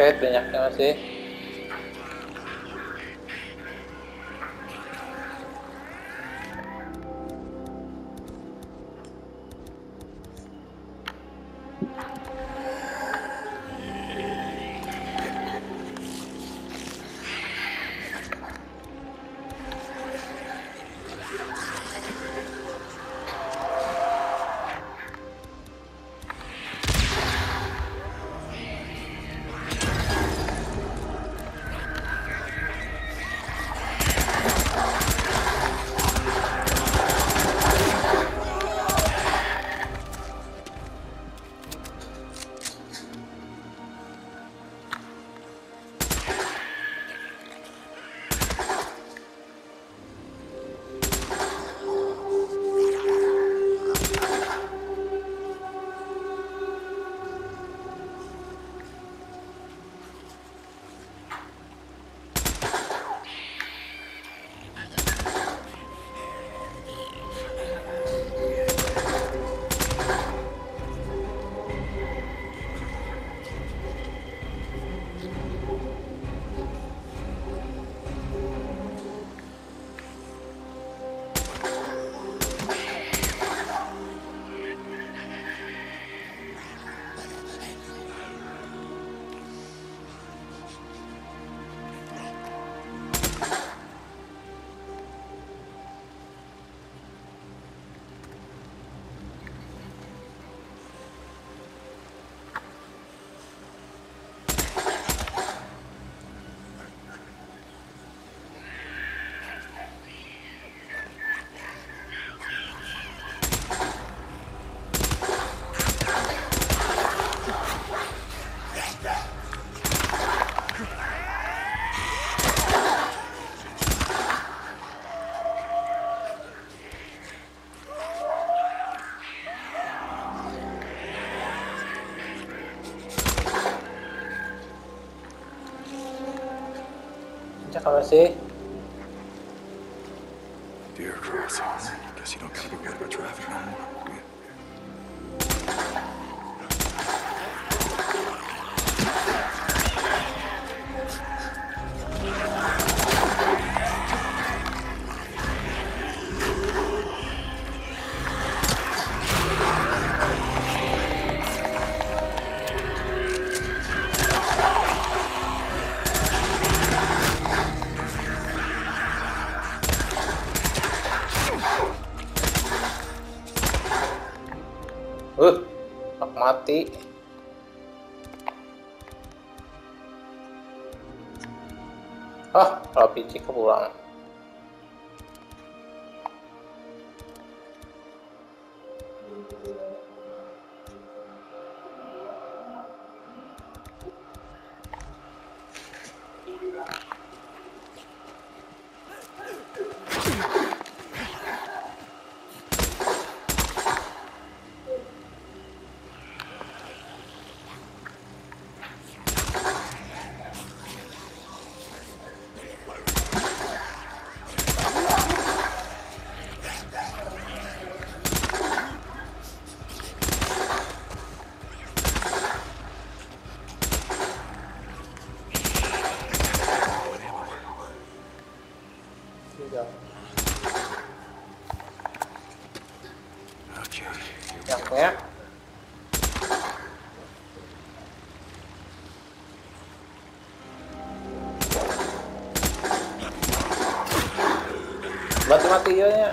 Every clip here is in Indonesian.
Buset, banyaknya masih. Apa sih? Deer crossings. Guess you don't gotta be worried about traffic no more, do you? Mati. RPG kebuang. Ya. Mati ya.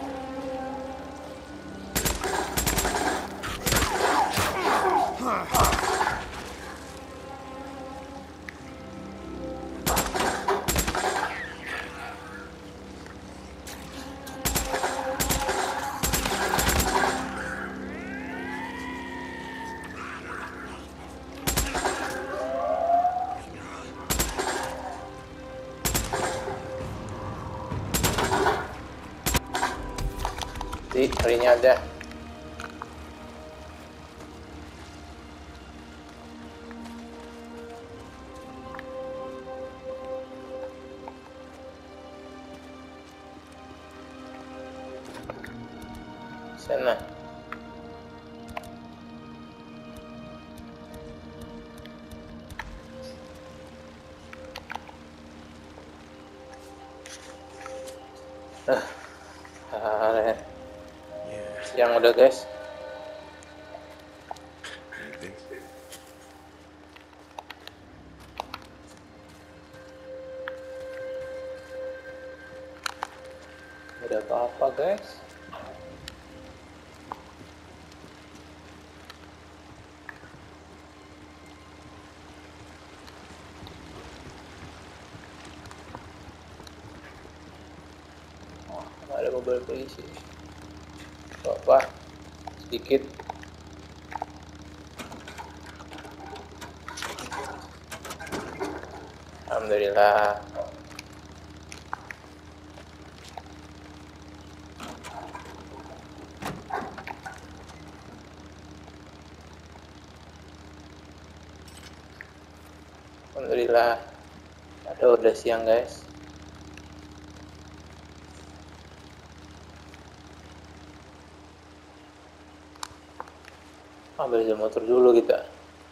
Harinya ada. Sana. Kemarin Yeah. siang udah guys. Anything? Udah apa-apa guys. Oh, ada mobil polisi. Apa? Sedikit. Alhamdulillah. Alhamdulillah. Ada udah siang guys. Ambil jam motor dulu kita.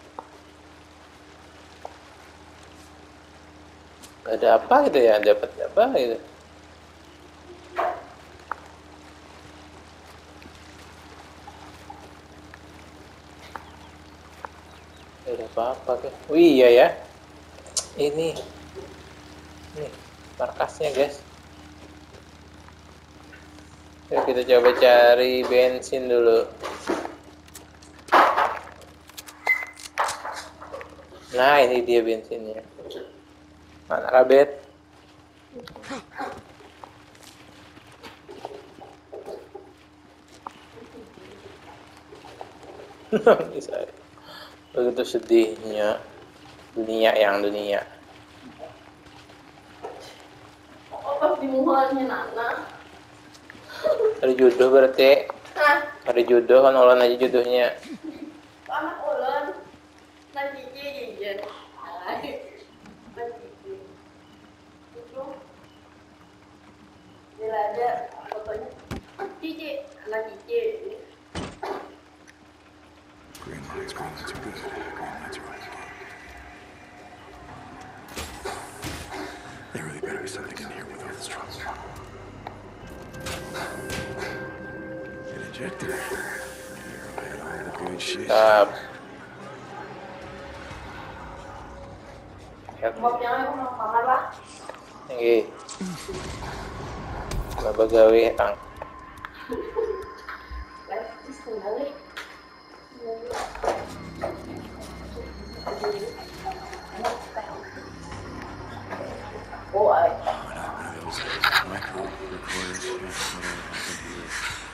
Gak ada apa gitu ya, dapat apa gitu. Gak ada apa-apa guys. Wih iya ya. Ini markasnya guys. Yuk kita coba cari bensin dulu. Nah ini dia bensinnya. Mana Rabet? Bisa. Begitu sedihnya dunia. Oh, pas di muhalnya Nana. Ada jodoh berarti. Hah? Ada jodoh kan ulun aja jodohnya. Anak ulun. Nah, Cici jijik. Ay. Nah, Cici. Itu. Bila ada fotonya. Cici. Anak Cici. Green lights are good. Green lights are right again. There really better be something in here with all this trouble. An ejector. Here, I had all the good shit. Bobnya aku mau kamar lah. Oke. Bapak gawe Kang. Terus kembali. Oh, ay. One of those micro recorders. Yeah, whatever happened here.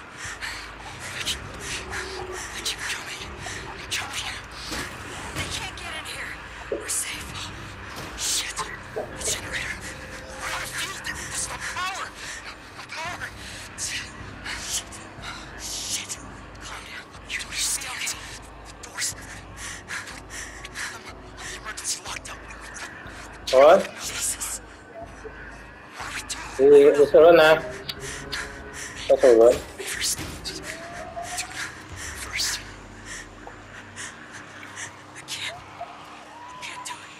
They keep coming. Jump here. They can't get in here. We're safe. Shit. The generator. We're out of fuel. There's no power. No power. Shit. Shit. Calm down. You don't understand. The doors. I'm the emergency lockdown. Oh, Jesus. What are we doing? di Solo nah. Solo. First. First. I can't do it.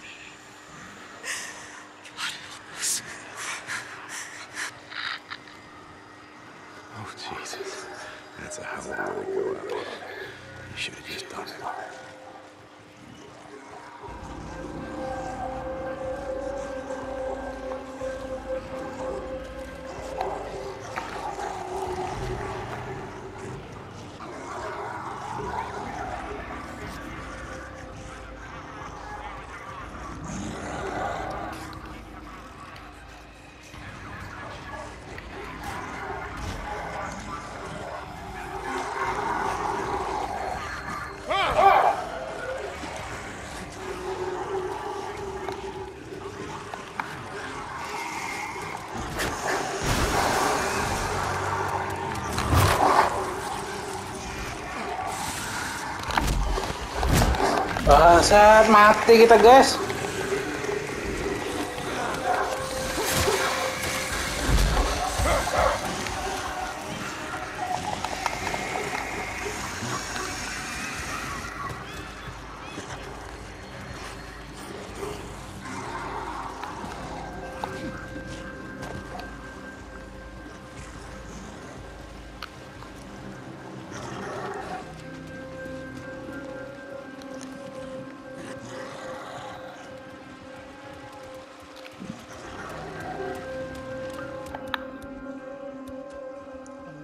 God help us. Oh, Jesus. That's a hell of a way to go out. You should have just done it. Bangsat, mati kita guys.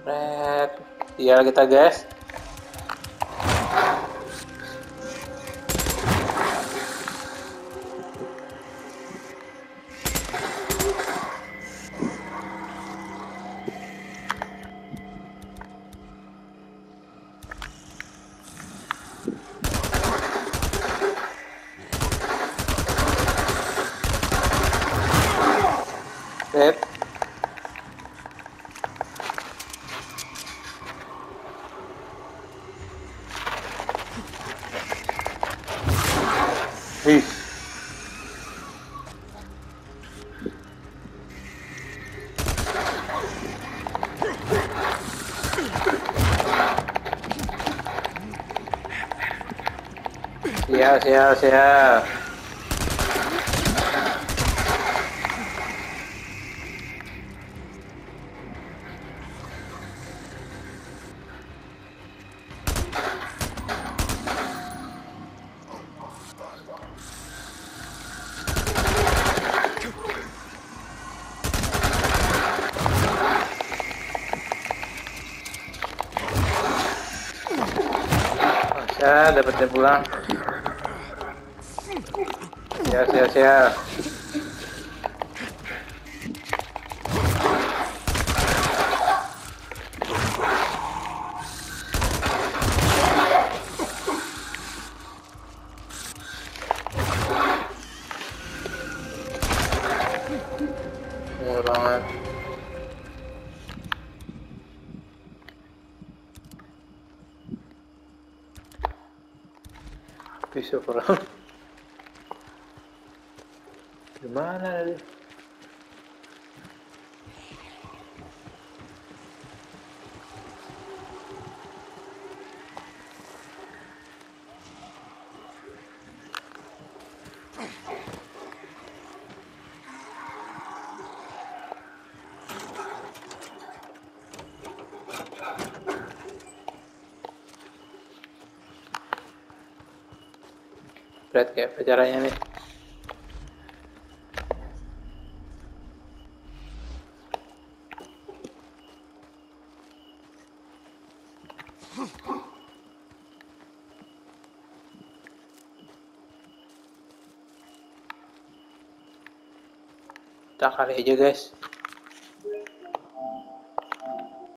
Red. Tinggal kita guys. Red. Ih. Siap. Masa dapatnya pulang. Siap. Murah banget. Pisau perang. Gimana tadi? Berat kayak apa caranya nih? Kita kali aja guys.